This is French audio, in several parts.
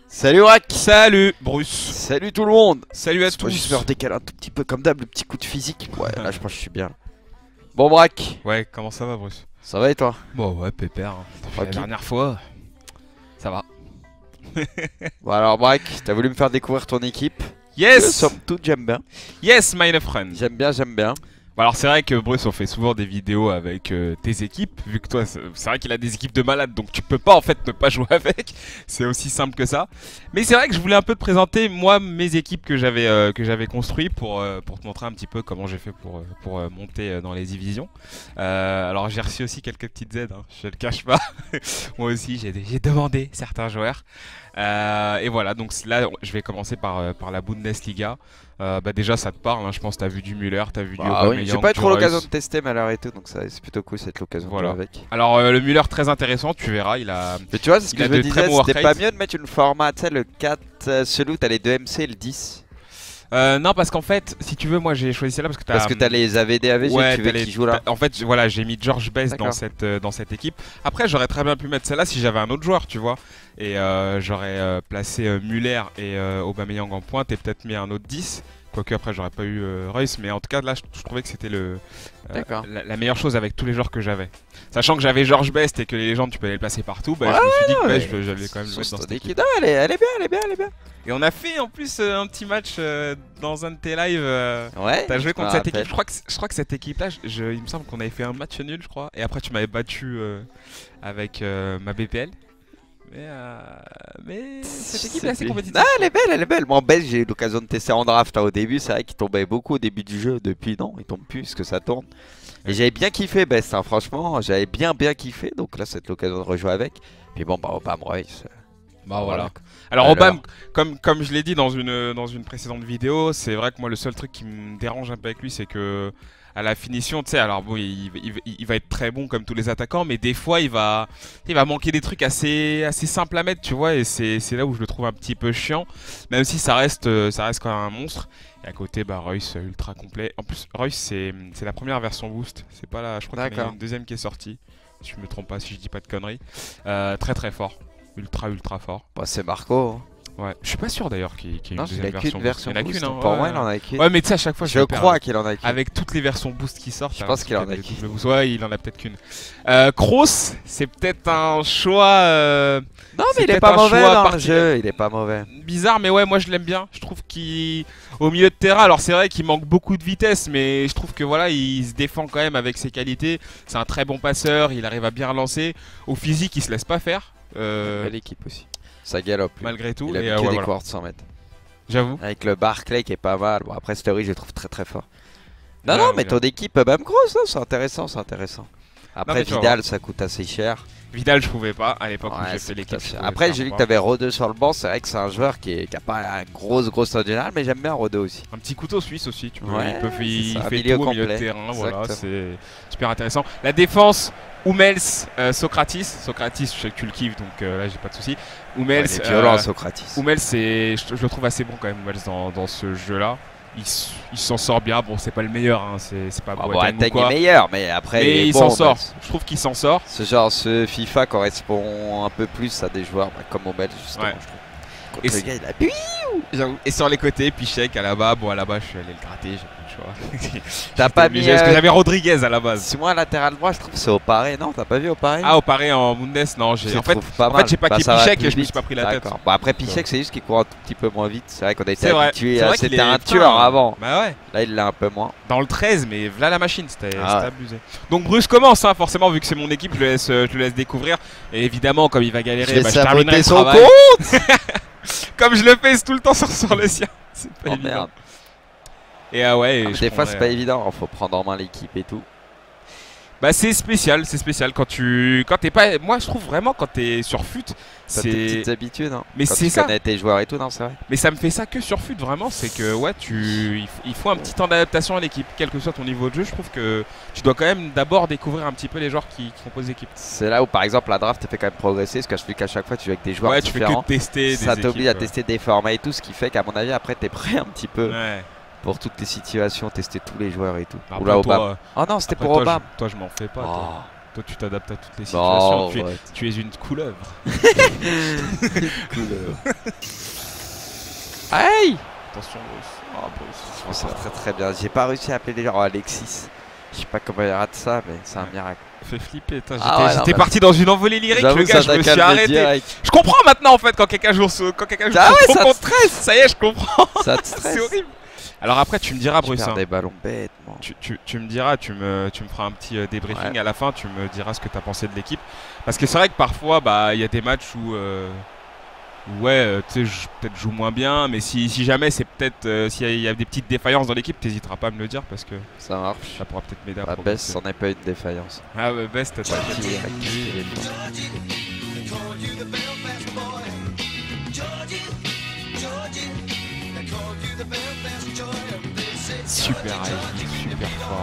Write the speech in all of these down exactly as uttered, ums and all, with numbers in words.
Salut Rack. Salut Bruce. Salut tout le monde. Salut à Faut tous. juste me redécaler un tout petit peu comme d'hab, le petit coup de physique. Ouais, là je pense que je suis bien. Bon Brack, Ouais, comment ça va Bruce? ça va et toi? Bon ouais, pépère. Hein. Depuis Ok. La dernière fois, ça va. Bon alors Brack, t'as voulu me faire découvrir ton équipe. Que, Yes. somme toute j'aime bien. Yes, my friend. J'aime bien, j'aime bien. Bon, alors c'est vrai que Bruce, on fait souvent des vidéos avec euh, tes équipes, vu que toi, c'est c'est vrai qu'il a des équipes de malades, donc tu peux pas en fait ne pas jouer avec. C'est aussi simple que ça. Mais c'est vrai que je voulais un peu te présenter moi mes équipes que j'avais euh, que j'avais construites pour euh, pour te montrer un petit peu comment j'ai fait pour euh, pour euh, monter euh, dans les divisions. Euh, alors j'ai reçu aussi quelques petites aides, hein, je le cache pas. Moi aussi j'ai j'ai demandé certains joueurs. Euh, et voilà, donc là je vais commencer par euh, par la Bundesliga. Euh, bah déjà ça te parle, hein, je pense que t'as vu du Müller, t'as vu du Ah oui, Aubameyang, j'ai pas eu du trop l'occasion Reus. de tester Malheur et tout, donc ça c'est plutôt cool cette l'occasion Voilà. de jouer avec. Alors euh, le Müller très intéressant, tu verras, il a... Mais tu vois, c'est ce Il que a je me de très disais, bons c'était work pas mieux de mettre une format, tu sais, le quatre, euh, celui où t'as les deux M C et le dix. Euh, non parce qu'en fait, si tu veux, moi j'ai choisi celle-là parce que t'as... Parce que t'as les A V D A V G Ouais, tu veux t'as les- qui jouent là. t'as- En fait, j- voilà, j'ai mis George Best dans D'accord. cette, euh, dans cette équipe. Après, j'aurais très bien pu mettre celle-là si j'avais un autre joueur, tu vois. Et euh, j'aurais euh, placé euh, Müller et euh, Aubameyang en pointe et peut-être mis un autre dix. Quoique après, j'aurais pas eu euh, Reus. Mais en tout cas, là, je, je trouvais que c'était le euh, D'accord. la, la meilleure chose avec tous les joueurs que j'avais. Sachant que j'avais George Best et que les légendes, tu peux les placer partout, bah, Ouais, je me suis dit que bah, ouais. je- j'allais quand même le Sur mettre dans ton cette équipe. équipe. Non, elle est, elle est bien, elle est bien, elle est bien. Et on a fait en plus euh, un petit match euh, dans un de tes lives. euh, Ouais. T'as joué je contre me cette rappelle. équipe. Je crois que, c- je crois que cette équipe-là, je- je- il me semble qu'on avait fait un match nul, je crois. Et après, tu m'avais battu euh, avec euh, ma B P L. Mais, euh, mais cette équipe est assez C'était- compétitive. Ah, elle est belle, elle est belle. Moi en belge, j'ai eu l'occasion de tester en draft hein, au début. C'est vrai qu'il tombait beaucoup au début du jeu. Depuis, non, il tombe plus parce que ça tourne. Et Ouais. j'avais bien kiffé Best, hein, franchement. J'avais bien, bien kiffé. Donc là, c'est l'occasion de rejouer avec. Puis bon, bah, Obama Royce. Bah voilà. quoi. Alors, Alors. Obama, comme, comme je l'ai dit dans une, dans une précédente vidéo, c'est vrai que moi, le seul truc qui me dérange un peu avec lui, c'est que à la finition, tu sais, alors bon, il, il- il- il va être très bon comme tous les attaquants, mais des fois, il va, il va manquer des trucs assez, assez simples à mettre, tu vois, et c'est c'est là où je le trouve un petit peu chiant, même si ça reste, euh, ça reste quand même un monstre. Et à côté, bah, Reus euh, ultra complet. En plus, Reus, c'est c'est la première version boost, c'est pas la, je crois qu'il y en a D'accord. une deuxième qui est sortie, si je me trompe pas, si je dis pas de conneries. Euh, très très fort, ultra ultra fort. Bah, c'est Marco. hein. Ouais, je suis pas sûr d'ailleurs qu'il qu'il y ait Non, une il deuxième a version. qu'une boost. version. Il y en a boost, qu'une, hein. hein, Pour ouais, moi, il ouais. en a qu'une. Ouais, mais tu sais, à chaque fois, je, Je le perds, crois qu'il en a qu'une. avec toutes les versions boost qui sortent. Je là, pense parce qu'il en y a des qu'une. double boost. Ouais, il en a peut-être qu'une. Euh, Kroos, c'est peut-être un choix euh, Non, c'est mais il est peut-être pas un mauvais choix dans le particulier. jeu. Il est pas mauvais. bizarre, mais ouais, moi je l'aime bien. Je trouve qu'il, au milieu de terrain, alors c'est vrai qu'il manque beaucoup de vitesse, mais je trouve que voilà, il se défend quand même avec ses qualités. C'est un très bon passeur, il arrive à bien relancer. Au physique, il se laisse pas faire. euh, Belle équipe aussi. Ça galope. lui. malgré tout. Il a et, mis euh, que ouais, des voilà. coureurs de cent mètres. J'avoue. Avec le Barclay qui est pas mal. Bon, après, Story, je le trouve très très fort. Non, Ouais, non, ouais, mais ouais. ton équipe, Bam Gross, hein, c'est intéressant, c'est intéressant. Après, mais tu vas Vidal, ça coûte assez cher. Vidal, je pouvais pas à l'époque où Ouais, j'ai ça fait coûte l'équipe. assez je cher. pouvais Après, faire j'ai vu que pas. t'avais Rodeux sur le banc. C'est vrai que c'est un joueur qui, est, qui a pas une grosse, grosse note générale, mais j'aime bien Rodeux aussi. Un petit couteau suisse aussi, tu peux, Ouais, il, peut, il, c'est ça, fait milieu tout au milieu de complet. terrain, voilà, Exactement. c'est super intéressant. La défense, Hummels, euh, Socrates, Socrates, je sais que tu le kiffes, donc euh, là j'ai pas de souci. Hummels, Ouais, il est violent, euh, Socrates. Hummels, c'est, je, je le trouve assez bon quand même, Hummels dans, dans ce jeu-là. Il, s- il s'en sort bien, bon c'est pas le meilleur, hein, c'est c'est pas Ah, bon, Boateng ou Ateng est quoi, meilleur, mais après, mais il, est il bon, s'en sort. Hummels. Je trouve qu'il s'en sort. Ce genre, ce FIFA correspond un peu plus à des joueurs bah, comme Hummels, justement. Ouais. Je trouve. Contre Et le c'est- gars, il a pu. J'avoue. Et sur les côtés, Pichek à la bas, bon à la bas je suis allé le gratter, j'ai pas le choix. T'as J'étais pas obligé, mis. parce que euh, j'avais Rodriguez à la base. Si moi, latéral droit, je trouve que c'est Oparé, non? T'as pas vu Oparé? Ah, au pareil en Bundes, non, Je j'ai le en fait. trouve pas en mal. fait, j'ai pas Bah, qu'il ça va Pichek plus et je me vite. suis pas pris la tête. D'accord. Bon, après, Pichek, c'est juste qu'il court un tout petit peu moins vite. C'est vrai qu'on a été C'est vrai, habitué c'est à. vrai qu'il C'était est un fin, tueur hein. avant. Bah ouais, Là, il l'a un peu moins. dans le treize, mais voilà la machine, c'était Ah c'était ouais. abusé. Donc Bruce commence, hein, forcément, vu que c'est mon équipe, je le laisse, euh, je le laisse découvrir. Et évidemment, comme il va Je galérer, vais bah, je terminerai le saboter son travail. compte. Comme je le fais tout le temps sur, sur le sien. C'est pas Oh évident. merde. Et ah ouais, et Ah, mais je des fois, c'est prendrai- pas évident. Il faut prendre en main l'équipe et tout. Bah c'est spécial, c'est spécial quand tu, quand t'es pas, moi je trouve vraiment quand t'es sur fut, T'as tes c'est, petites habitudes. Hein. mais Quand c'est tu ça. connais tes joueurs et tout, non, c'est vrai. Mais ça me fait ça que sur fut vraiment, c'est que ouais tu, il f- il faut un petit temps d'adaptation à l'équipe, quel que soit ton niveau de jeu. Je trouve que tu dois quand même d'abord découvrir un petit peu les joueurs qui, qui composent l'équipe. C'est là où, par exemple, la draft te fait quand même progresser. Parce que je fais qu'à chaque fois, tu joues avec des joueurs Ouais, tu fais différents. que tester. Ça des t'oblige à équipes, tester des formats et tout. Ce qui fait qu'à mon avis, après, t'es prêt un petit peu euh, Ouais. pour toutes les situations, tester tous les joueurs et tout. Après, Oula, toi, Obama. Oh non, c'était après, pour toi, Obama. je, toi je m'en fais pas. Oh. toi. Toi, tu t'adaptes à toutes les situations. Non, tu, es, ouais. tu es une couleuvre. Couleuvre. Aïe! Attention, Bruce. Ah, Bruce. Je m'en sors très très bien. J'ai pas réussi à appeler les gens. Oh, Alexis. Je sais pas comment il rate ça, mais c'est un miracle. Fait flipper. J'étais Ah ouais, non, mais- parti dans une envolée lyrique, J'avoue le que gars, ça je me t'a suis calmé arrêté. direct. Je comprends maintenant en fait quand quelqu'un joue, au- quand quelqu'un joue Ah au ouais, trop ça te contre- stresse. Ça y est, je comprends. Ça te stresse. C'est horrible. Alors après, tu me diras, Je Bruce. perds hein. des ballons bêtes, moi. Tu, tu- tu me diras, tu me, tu me feras un petit euh, débriefing Ouais. à la fin, tu me diras ce que tu as pensé de l'équipe. Parce que c'est vrai que parfois, bah, il y a des matchs où, euh, où, ouais, euh, tu sais, je- peut-être je joue moins bien, mais si, si jamais c'est peut-être, euh, s'il y, a- il y a des petites défaillances dans l'équipe, t'hésiteras pas à me le dire parce que Ça marche. ça pourra peut-être m'aider à Bah, progresser. Bess, c'en est pas une défaillance. Ah ouais, Best, t'as Qui est- qui est fort. super agile, super fort.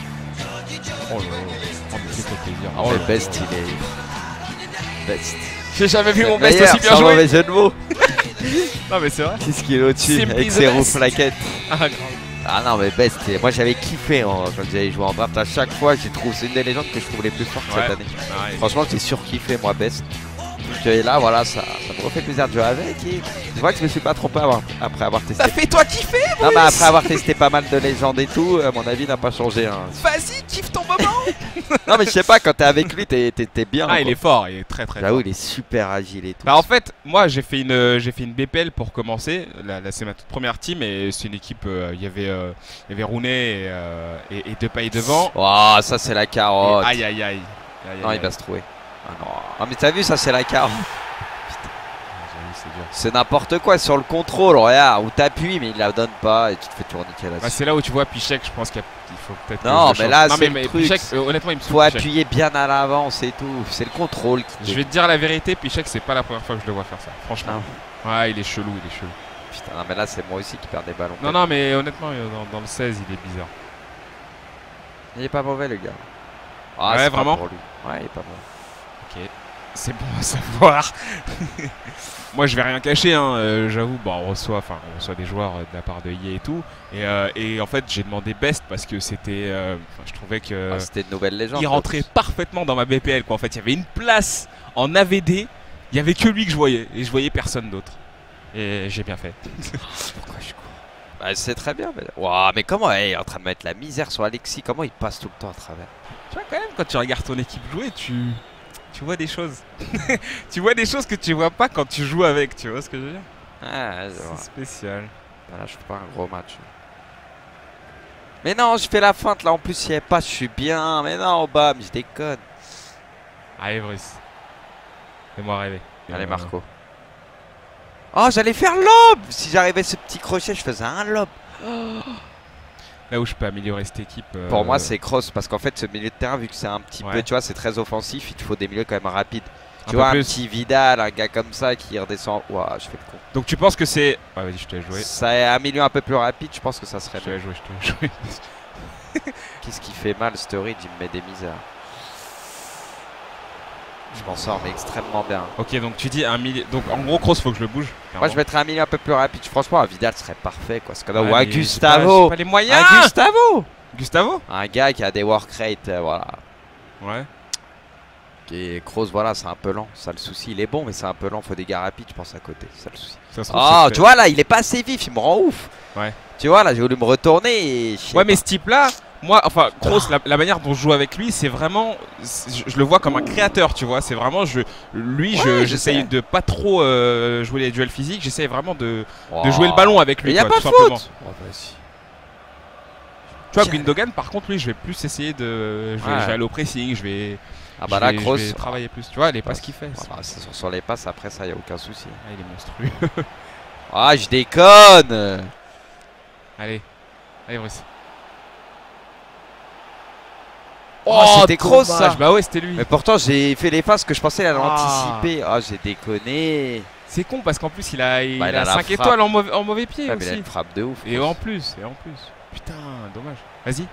Oh là là, oh, mais c'est fait plaisir. Oh Mais là là. Best, il est. Best. J'ai jamais vu C'est mon le Best meilleur, aussi bien sans joué. mauvais jeu de mots. Non mais c'est vrai. six kilos au-dessus Simply avec the ses roues best. plaquettes. Ah, grave. Ah non, mais Best, c'est- moi j'avais kiffé hein, quand j'avais joué en draft. À chaque fois, j'ai trouvé c'est une des légendes que je trouve les plus fortes Ouais. cette année. Pareil. Franchement, j'ai surkiffé moi Best. Donc euh, là, voilà, ça, ça me refait plaisir de jouer avec. Et je vois que je me suis pas trompé avoir- après avoir testé. Ça fait toi kiffer, Non, mais après avoir testé pas mal de légendes et tout, euh, mon avis n'a pas changé. Hein. vas-y, kiffe ton moment. Non, mais je sais pas, quand t'es avec lui, t'es t'es- t'es bien. Ah, quoi. il est fort, il est très très J'avoue, fort. il est super agile et tout. Bah en fait, moi j'ai fait une euh, j'ai fait une B P L pour commencer. Là, là, c'est ma toute première team et c'est une équipe. euh, Il y avait euh, il y avait Rooney et, euh, et, et Depay devant. Oh, ça c'est la Et carotte. aïe aïe aïe. Aïe, Non, aïe, il va aïe. se trouver. Ah non. Ah, mais t'as vu, ça c'est la carotte. J'avoue, c'est dur. C'est n'importe quoi sur le contrôle, regarde, où t'appuies mais il la donne pas et tu te fais tourniquer Bah, là-dessus. c'est là où tu vois Pichek, je pense qu'il y a- il faut peut-être. que Non, je mais change. là, non, c'est mais, le mais truc, Pichek, euh, honnêtement, il me Faut saoule. Pichek. appuyer bien à l'avance et tout. C'est le contrôle qui. Je vais te dire la vérité, Pichek, c'est pas la première fois que je le vois faire ça. Franchement. Non. Ouais, il est chelou, il est chelou. Putain, non, mais là c'est moi aussi qui perds des ballons. Non, non, mais honnêtement, euh, dans, dans le seize, il est bizarre. Il est pas mauvais le gars. Ah, Ouais, c'est pas vraiment pour lui. Ouais, il est pas mauvais. Ok, c'est bon à savoir. Moi, je vais rien cacher, hein. euh, j'avoue. Bon, on reçoit, enfin, on reçoit des joueurs euh, de la part de I A et tout. Et, euh, et en fait, j'ai demandé Best parce que c'était, euh, enfin, je trouvais que Ah, c'était une nouvelle légende. il rentrait parfaitement dans ma B P L. Quoi. En fait, il y avait une place en A V D. Il y avait que lui que je voyais et je voyais personne d'autre. Et j'ai bien fait. Pourquoi je cours Bah, c'est très bien. Mais... Ouah, mais comment hey, il est en train de mettre la misère sur Alexis? Comment il passe tout le temps à travers? Tu vois, quand même, quand tu regardes ton équipe jouer, tu, tu vois des choses. Tu vois des choses que tu vois pas quand tu joues avec. Tu vois ce que je veux dire? Ah, je vois. C'est spécial. Voilà, je fais pas un gros match. Mais non, je fais la feinte là. En plus, il y a pas, je suis bien. Mais non, bam, je déconne. Allez, Brice. Fais-moi rêver. Allez, Euh, Marco. Oh, j'allais faire lob. Si j'arrivais ce petit crochet, je faisais un lob. Là où je peux améliorer cette équipe. euh, Pour moi, c'est cross parce qu'en fait, ce milieu de terrain, vu que c'est un petit Ouais. peu, tu vois, c'est très offensif, il te faut des milieux quand même rapides. un Tu peu vois, un plus. petit Vidal, un gars comme ça qui redescend. Ouah, je fais le con. Donc tu penses que c'est. Ah, vas-y, je te laisse jouer. Ça est un milieu un peu plus rapide, je pense que ça serait Je te bien. laisse jouer, je te laisse jouer. Qu'est-ce qui fait mal, Sturridge, il me met des misères. Je m'en sors, mais extrêmement bien. Ok, donc tu dis un milieu. Donc en gros, Kroos, faut que je le bouge. Moi, je mettrais un milieu un peu plus rapide. Franchement, un Vidal serait parfait, quoi. Ce qu'on a. Ouais, Ou un mais j'ai pas- Gustavo. j'ai pas les moyens. Un Gustavo. Gustavo. Un gars qui a des work rates, euh, voilà. Ouais. Et Kroos, voilà, c'est un peu lent. Ça, le souci, il est bon, mais c'est un peu lent. Faut des gars rapides, je pense, à côté. C'est ça le souci. Ça se trouve, Oh, c'est tu vois, là, il est pas assez vif. Il me rend ouf. Ouais. Tu vois, là, j'ai voulu me retourner et. je sais Ouais, mais pas. ce type-là, moi, enfin, Kroos, la, la manière dont je joue avec lui, c'est vraiment, c'est- je, je le vois comme un créateur, tu vois. C'est vraiment, je, lui, je- Ouais, je j'essaye sais. de pas trop euh, jouer les duels physiques. J'essaye vraiment de, Oh. de jouer le ballon avec Mais lui, y a quoi, pas tout de simplement. faute. Oh, bah, si. Tu vois, Tiens. Gundogan, par contre, lui, je vais plus essayer de, je vais, Ouais. je vais aller au pressing, je vais, Ah, bah je là, vais, Kroos. je vais travailler plus. Tu vois, les passes qu'il fait. Ah, bah, c'est sur, sur les passes, après ça, y a aucun souci. Ah, il est monstrueux. Ah, je déconne. Allez, allez, Brice. Oh, c'était Kroos, ça. dommage. Bah ouais, c'était lui. Mais pourtant, j'ai fait les phases que je pensais l'avait Ah. anticipé. Ah, j'ai déconné. C'est con parce qu'en plus, il a, il Bah, il a a la cinq frappe. étoiles en mauvais, en mauvais pied Ah, mais il a aussi. une frappe de ouf. Et Kroos. en plus, et en plus. Putain, dommage. Vas-y.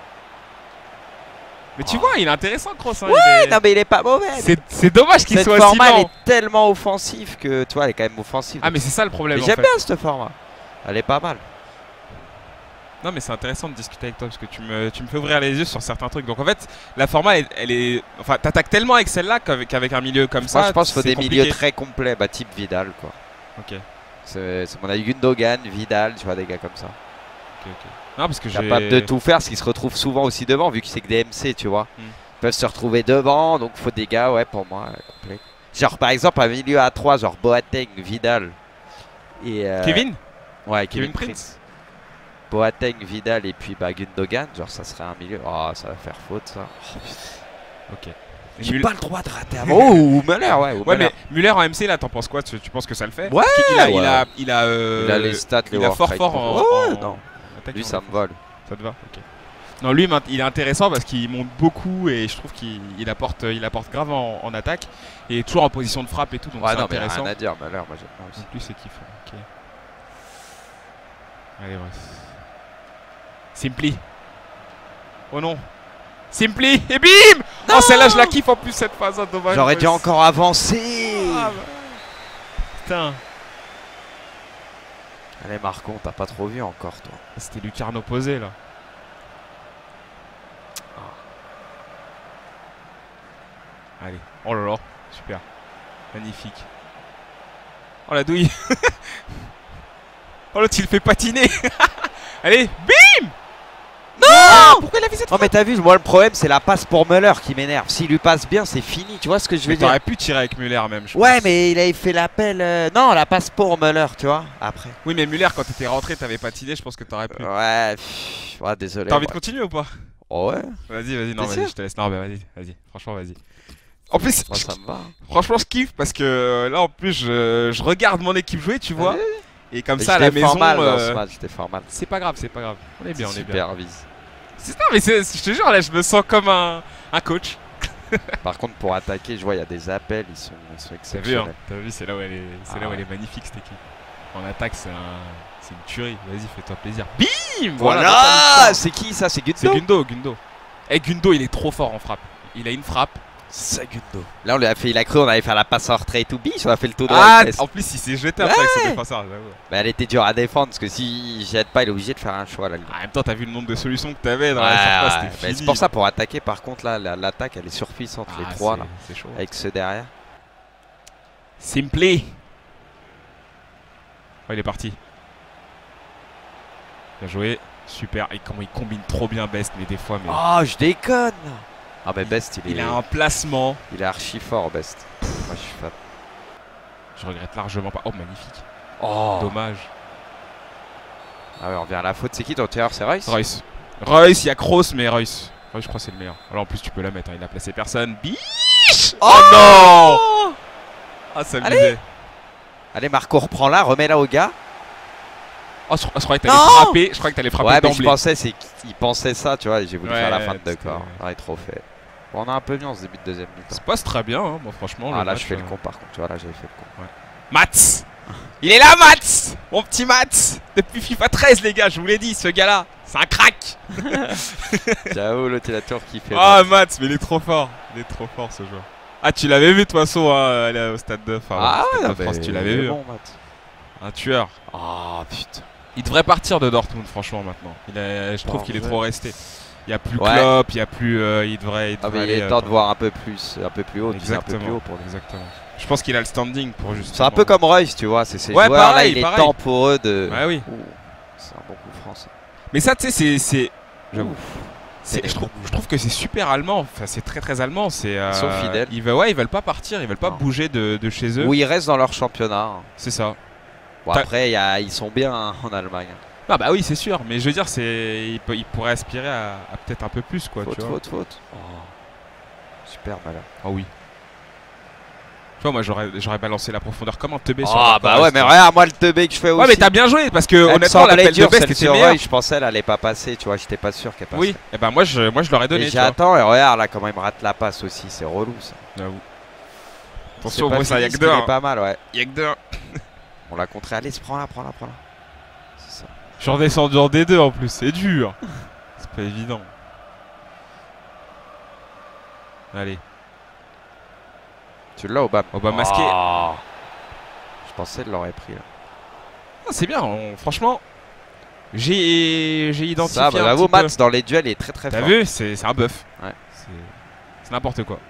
Mais tu Oh. vois, il est intéressant, Kroos. Hein, Ouais, il est- non, mais il est pas mauvais. C'est c'est dommage qu'il Cette soit format, si elle lent. est tellement offensive que, tu vois, elle est quand même offensive. Ah, mais c'est ça le problème. Mais en j'aime fait. bien ce format. Elle est pas mal. Non mais c'est intéressant de discuter avec toi parce que tu me, tu me fais ouvrir les yeux sur certains trucs. Donc en fait la format elle, elle est... Enfin t'attaques tellement avec celle-là qu'avec qu'avec un milieu comme Moi, ça je pense qu'il faut c'est des compliqué. milieux très complets, bah, type Vidal quoi. Ok. C'est mon avis Gundogan, Vidal, tu vois des gars comme ça. Ok ok. Non parce que j'ai... Capable de tout faire, parce qu'ils se retrouvent souvent aussi devant vu que c'est que des M C tu vois. Hmm. Ils peuvent se retrouver devant, donc faut des gars ouais pour moi euh, complets. Genre par exemple un milieu à trois, genre Boateng, Vidal et... Euh... Kevin Ouais, Kevin Kevin, Prince. Prince. Boateng, Vidal et puis bah, Gundogan, genre ça serait un milieu. Oh, ça va faire faute ça. Oh, Ok. j'ai Müller- pas le droit de rater avant. Oh, ou Müller, ouais. Ou Ouais Müller. mais Müller en M C là t'en penses quoi? Tu, tu penses que ça le fait? Ouais, Parce qu'il a, il ouais. a, il a, euh, Il a les stats, les il a work fort rate fort pour- en, Ouais, en- non. en attaque et Lui, en ça me défense. vole. Ça te va? Ok. Non, lui, il est intéressant parce qu'il monte beaucoup et je trouve qu'il il apporte, il apporte grave en, en attaque et toujours en position de frappe et tout, donc Ouais, c'est non, mais intéressant. rien à dire, Müller, moi j'aime bien aussi. Donc lui, c'est kiffant. Ok. Allez, ouais. Simply. Oh non. Simply et bim. Oh, celle-là, je la kiffe en plus cette phase. Hein, dommage. J'aurais Ouais, dû encore avancer. Ah, bah. Putain. Allez, Marcon, t'as pas trop vu encore, toi. C'était Lucarne opposé là. Allez. Oh là là. Super. Magnifique. Oh la douille. Oh l'autre il le fait patiner. Allez. Bim. Non. Pourquoi il a fait cette Non, mais t'as vu, moi le problème, c'est la passe pour Müller qui m'énerve. S'il lui passe bien, c'est fini. Tu vois ce que je veux Mais dire? t'aurais pu tirer avec Müller même. Je Ouais, pense. mais il avait fait l'appel. euh, Non, la passe pour Müller, tu vois, après. Oui, mais Müller, quand t'étais rentré, t'avais patiné. Je pense que t'aurais pu. Ouais, pff, ouais, désolé. T'as envie de moi. continuer ou pas? Oh, ouais, Vas-y, vas-y, non, T'es vas-y, sûr je te laisse. Non, mais vas-y, vas-y, franchement, vas-y. En plus, moi je- ça me va. franchement, je kiffe parce que euh, là, en plus, je, je regarde mon équipe jouer, tu vois. Ouais. Et comme Mais ça, à la j'étais fort maison, mal dans euh, ce match, j'étais fort mal. c'est pas grave, c'est pas grave. On est bien, on est bien. Supervise. C'est ça, mais c'est- je te jure, là, je me sens comme un, un coach. Par contre, pour attaquer, je vois, il y a des appels, ils sont, ils sont T'as vu, exceptionnels. hein, t'as vu, c'est là où elle est, c'est Ah là où ouais. elle est magnifique cette équipe. En attaque, c'est un, c'est une tuerie. Vas-y, fais-toi plaisir. Bim. Voilà, c'est qui ça? C'est C'est Gundo. Gundo, Gundo. Et Gundo, il est trop fort en frappe. Il a une frappe. C'est Gundo. Là, on lui a fait, il a cru, on allait faire la passe en retrait et tout bis, on a fait le tout droit. Ah, avec Messi. en plus, il s'est jeté après avec Ouais. son défenseur, j'avoue. Mais elle était dure à défendre parce que s'il jette pas, il est obligé de faire un choix là. le gars. En même temps, t'as vu le nombre de solutions que t'avais dans Ouais, la surface, ouais, c'était mais fini. c'est pour ça, pour attaquer, par contre, là, la- l'attaque, elle est surpuissante, Ah, les trois c'est- là, c'est chaud. avec ceux derrière. Simply. Oh, il est parti. Bien joué. Super. Et comment il combine trop bien Best, mais des fois, mais. Oh, je déconne. Ah, mais Best, il, il est, a un placement. il est archi fort, Best. Moi, je suis fan. Je regrette largement pas. Oh, magnifique. Oh. Dommage. Ah ouais, on revient à la faute. C'est qui ton tireur? C'est Royce? Royce. Royce, il y a Kroos, mais Royce. Royce, je crois que c'est le meilleur. Alors en plus, tu peux la mettre. Hein. Il a placé personne. Biche. Oh, non. Ah, ça me Allez. disait. Allez, Marco, reprends-la, remets-la au gars. Oh, je, je croyais que t'allais Non. frapper. Je croyais que t'allais frapper Ouais, mais je d'emblée. pensais, c'est qu'il pensait ça, tu vois, et j'ai voulu Ouais, faire la fin de c'était- corps. Ouais, trop fait. Bon, on a un peu mis en ce début de deuxième mi-temps. Ça se passe très bien, hein. Moi, franchement. Ah, le là, match, je fais le euh, con, par contre, tu vois, là, j'avais fait le con. Mats. Il est là, Mats. Mon petit Mats. Depuis FIFA treize, les gars, je vous l'ai dit, ce gars-là, c'est un crack. Ciao, l'autre, il a toujours kiffé. Ah, Mats, mais il est trop fort. Il est trop fort, ce joueur. Ah, tu l'avais vu, de toute façon, hein, aller au stade de, enfin, Ah, au stade ouais, de France, mais tu l'avais il est vu. bon, hein. Matt. Un tueur. Ah, putain. Il devrait partir de Dortmund, franchement, maintenant. Il est- je trouve Bon, qu'il est ouais. trop resté. Il n'y a plus Ouais. Klopp, il n'y a plus. euh, il devrait. Il Ah, devrait mais il aller, est euh, temps de voir un peu plus, un peu plus haut, tu sais, un peu plus Exactement. haut pour lui. Exactement. Je pense qu'il a le standing pour juste. C'est un peu comme Royce, tu vois, c'est ces Ouais, joueurs là, pareil, il est pareil. temps pour eux de. Ouais, oui. Ouh, c'est un bon coup français. Mais ça, tu sais, c'est- c'est. J'avoue. Ouf. C'est- C'est je, des trouve, bons je trouve que c'est super allemand, enfin c'est très très allemand. C'est, euh, Ils sont fidèles. Ils veulent, ouais, ils veulent pas partir, ils veulent pas Non. bouger de, de chez eux. Où ils restent dans leur championnat. hein. C'est ça. Bon, T'as- après, il y a- ils sont bien hein, en Allemagne. Ah bah oui, c'est sûr, mais je veux dire, c'est, ils, pe- ils pourraient aspirer à, à peut-être un peu plus, quoi. Faute, tu vois. faute, faute. Oh. Super malin. Ah oui. Tu vois, moi j'aurais, j'aurais balancé la profondeur comme un teubé sur Ah Marco bah Reus, ouais, mais tu vois. regarde moi le teubé que je fais aussi. Ouais, mais t'as bien joué parce que Elle me honnêtement, semblait l'appel de dure, Best celle était sur meilleur. Roy, je pensais elle allait pas passer, tu vois, j'étais pas sûr qu'elle passe. Oui, et ben moi je, moi je l'aurais donné. Et tu vois. j'attends et regarde là comment il me rate la passe aussi, c'est relou ça. J'avoue. C'est Attention, pas moi ça fini, y'a que ce deux. qu'il est hein. pas mal, ouais. Y'a que deux. hein. On l'a contré, allez, prends-la, prends-la, prends-la. C'est ça. Je suis redescendu en D deux en plus, c'est dur. C'est pas évident. Allez. Tu l'as au bas. Au bas masqué. Je pensais qu'il l'aurait pris là. Ah, c'est bien, on- franchement. J'ai j'ai identifié Ça, bah, un j'avoue, petit peu. Mats, dans les duels, il est très très T'as fort. vu? C'est un buff. Ouais. C'est n'importe quoi.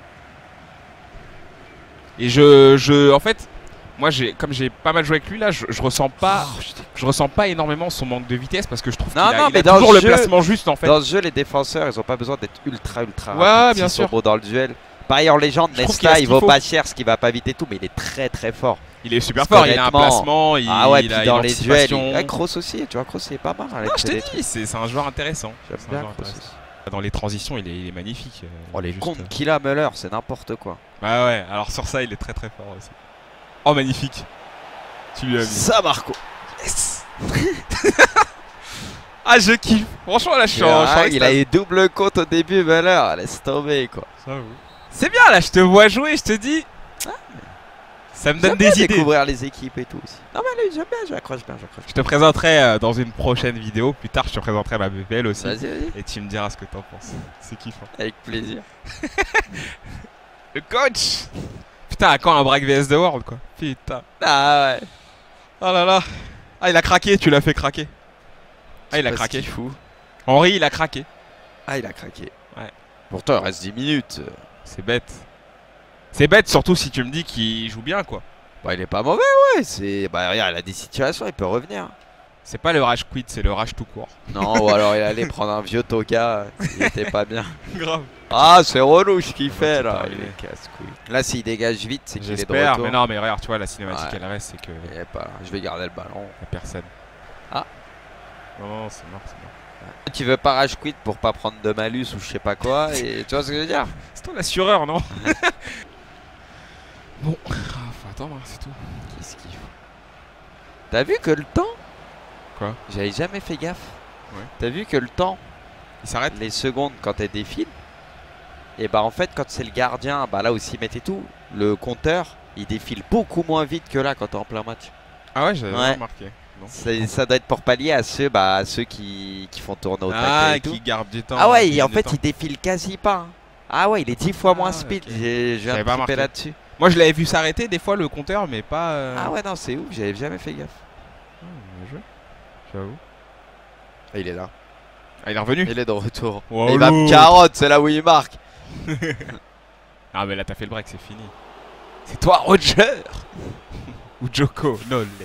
Et je, je, en fait, moi, j'ai, comme j'ai pas mal joué avec lui là, je, je ressens pas, Oh, je t'ai- je ressens pas énormément son manque de vitesse parce que je trouve qu'il Non, a, non, il mais a dans toujours le le jeu- placement juste en fait. Dans ce jeu, les défenseurs, ils ont pas besoin d'être ultra ultra Ouais, rapides. bien S'ils sont sûr. bons dans le duel. Pareil en légende, Je trouve qu'il a Nesta, ce il qu'il vaut faut. pas cher, ce qui va pas vite et tout, mais il est très très fort. Il est super Parce fort, il a un qu'honnêtement- placement, il, Ah ouais, il puis a dans une les duels, anticipation. il... ouais, Kroos aussi, tu vois, Kroos il est pas mal. Avec Non, je ses te défis. dis, c'est c'est un joueur intéressant. J'aime C'est un bien joueur Kroos intéressant. aussi. Dans les transitions, il est, il est magnifique. euh, Oh, les juste, comptes euh. qu'il a, Müller, c'est n'importe quoi. Bah ouais, alors sur ça, il est très très fort aussi. Oh, magnifique. Tu lui as mis. Ça, Marco. Yes. Ah, je kiffe. Franchement, là, je suis en, je suis en Ah, il a extase. eu double compte au début, Müller. Laisse tomber, quoi. C'est bien, là, je te vois jouer, je te dis. Ça me donne J'aime bien des idées. découvrir les équipes et tout aussi. Non, mais allez, j'aime bien, j'accroche bien, j'accroche Je te présenterai euh, dans une prochaine vidéo. Plus tard, je te présenterai ma B P L aussi. bien. Vas-y, vas-y. Et tu me diras ce que t'en penses. C'est kiffant. Avec plaisir. Le coach. Putain, à quand un break V S The World, quoi. Putain. Ah ouais. Oh là là. Ah, il a craqué, tu l'as fait craquer. Ah, il a Je sais pas ce craqué. qu'il fout. Henri, il a craqué. Ah, il a craqué. Ouais. Pourtant, il reste dix minutes. C'est bête. C'est bête, surtout si tu me dis qu'il joue bien, quoi. Bah, il est pas mauvais, ouais. C'est... Bah, regarde, il a des situations, il peut revenir. C'est pas le rage quit, c'est le rage tout court. Non, ou alors il allait prendre un vieux Toga. Il était pas bien. Grave. Ah, c'est relou ce qu'il On va fait tout là. arriver. Il est casse-couille. Là, s'il dégage vite, c'est qu'il est de J'espère, retour. mais non, mais regarde, tu vois, la cinématique, Ouais. elle reste, c'est que Il est pas là. Je vais garder le ballon. la personne. Ah. Non, non, c'est mort, c'est mort. Tu veux pas rage quit pour pas prendre de malus ou je sais pas quoi. Et tu vois ce que je veux dire? C'est toi l'assureur, non? Bon, ah, faut attendre, hein, c'est tout. Qu'est-ce qu'il faut? T'as vu que le temps? Quoi? J'avais jamais fait gaffe. Ouais. T'as vu que le temps, Il s'arrête? les secondes quand elles défilent, et bah en fait quand c'est le gardien, bah là aussi mettez tout, le compteur il défile beaucoup moins vite que là quand t'es en plein match. Ah ouais, j'avais Ouais. remarqué. Non. C'est- Ça doit être pour pallier à ceux, bah, à ceux qui, qui font tourner au Ah, taquet et tout. qui garde du temps. Ah ouais, qui et gagne en du fait temps. il défile quasi pas. hein. Ah ouais, il est dix fois Ah, moins ouais, speed. ok. J'ai- Je viens J'avais de pas triper remarqué. là-dessus. Moi, je l'avais vu s'arrêter des fois le compteur, mais pas. euh, Ah ouais, non, c'est ouf, j'avais jamais fait gaffe. Ah, bien joué. J'avoue. Et il est là. Ah, il est revenu. Il est de retour. Wow, Et il va me lourd. carotte, c'est là où il marque. Ah, mais là, t'as fait le break, c'est fini. C'est toi, Roger. Ou Joko. Non, les.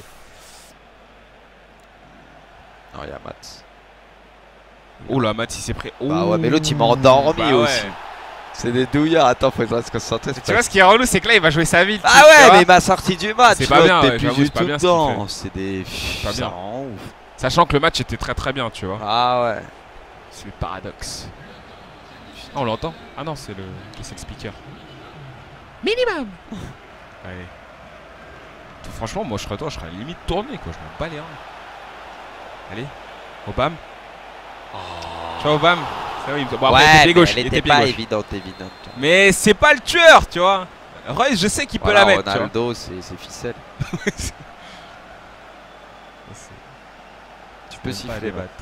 Non, il y a Mats. Oh là, Matt, il s'est pris. Bah ouais, mais l'autre il m'a Ouh. endormi Bah ouais. aussi. C'est des douillards. Attends, faut que je se concentrer. Tu vois, ce qui est relou, c'est que là, il va jouer sa vie. Ah ouais, mais il m'a sorti du match. C'est pas bien, T'es ouais, plus j'avoue, du c'est pas tout bien ce qu'il dedans. C'est des. pas Ça bien. rend ouf. Sachant que le match était très très bien, tu vois. Ah ouais. C'est le paradoxe. Ah, on l'entend? Ah non, c'est le guest speaker. Minimum. Allez. Franchement, moi je serais toi, je serais limite tourné quoi, je m'en bats les reins. Allez, Obama. Tu vois, Obama. Ça, oui, bon, après, il était Ouais, pied mais gauche, elle il était était pied pas gauche. évidente, évidente. Mais c'est pas le tueur, tu vois. Royce, je sais qu'il peut Voilà, la mettre, tu vois. Ronaldo, c'est c'est ficelle. Tu peux Pas siffler. les bah. battre.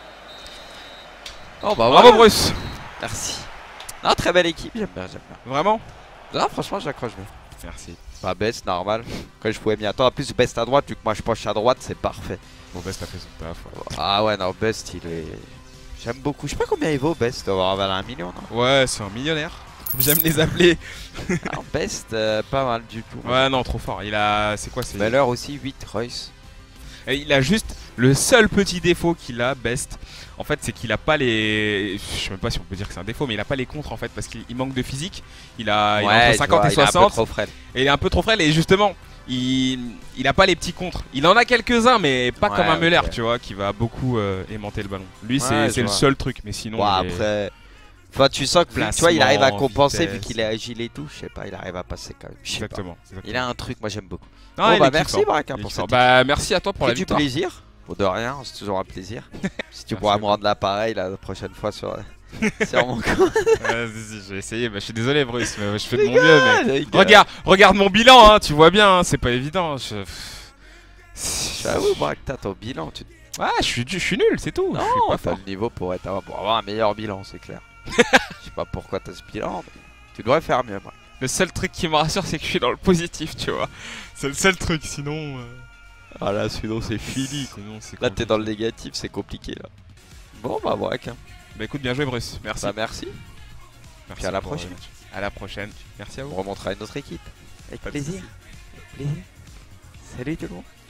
Oh bah Bravo voilà. Bruce. Merci. Non, très belle équipe, j'aime bien, j'aime bien. Vraiment? Non, franchement, j'accroche bien. Merci. Pas best, normal. Quand je pouvais m'y attendre. En plus, best à droite, vu que moi je penche à droite, c'est parfait. Bon, Best a fait son taf. Ouais, Ah ouais, non, best, il est. J'aime beaucoup. Je sais pas combien il vaut, best. Il doit avoir un million, non? ouais c'est un millionnaire. J'aime les appeler. Non, best, euh, pas mal du tout. Ouais, non, trop fort. Il a. C'est quoi? C'est. Valeur aussi, huit, Royce. Et il a juste le seul petit défaut qu'il a, Best. En fait, c'est qu'il a pas les. Je sais même pas si on peut dire que c'est un défaut, mais il a pas les contres en fait, parce qu'il il manque de physique. Il a, il a entre je cinquante vois, et il est un peu soixante. trop frêle. Et il est un peu trop frêle. Et justement, il, il a pas les petits contres. Il en a quelques-uns, mais pas Ouais, comme un Müller, ok. tu vois, qui va beaucoup euh, aimanter le ballon. Lui, Ouais, c'est je c'est le vois. seul truc, mais sinon. Bon, il est- après. Enfin, tu sens que vu que, tu vois, il arrive à Placement, compenser vu vitesse. qu'il est agile et tout. Je sais pas, il arrive à passer quand même. Je sais pas. Exactement. exactement. Il a un truc, moi j'aime beaucoup. Non, Bon, il bah est merci kiffant. Baraka Il est pour kiffant. cette Bah, merci à toi pour Fait la du victoire. plaisir. Pour de rien, c'est toujours un plaisir. Si tu Merci pourras à me toi. rendre l'appareil la prochaine fois sur, sur mon compte. Ouais, si, si, j'ai essayé. Bah, je suis désolé, Bruce, mais je fais de mon mieux. Mais... Les gars. Regarde, regarde mon bilan, hein, tu vois bien, hein, c'est pas évident. Je... J'avoue, Baraka, t'as ton bilan. Tu... Ah, je suis, je suis nul, c'est tout. je suis Non, pas t'as fort. le niveau pour, être, pour avoir un meilleur bilan, c'est clair. Je sais pas pourquoi t'as ce bilan, mais tu devrais faire mieux. Moi. Le seul truc qui me rassure, c'est que je suis dans le positif, tu vois. C'est le seul truc, sinon. euh, Ah là, sinon c'est fini. Sinon, c'est Là, t'es compliqué. dans le négatif, c'est compliqué là. Bon, bah, voilà. Hein. Bah écoute, bien joué Bruce, merci. Bah, merci. Merci Puis à la pour, prochaine. euh, À la prochaine. Merci à vous. On remontera à une autre équipe. Avec Pas de plaisir. soucis. Plaisir. Salut tout le monde.